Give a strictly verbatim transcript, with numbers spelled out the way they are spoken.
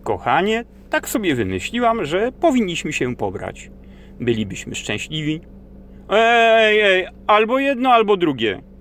Kochanie, tak sobie wymyśliłam, że powinniśmy się pobrać. Bylibyśmy szczęśliwi. Ej, ej, albo jedno, albo drugie.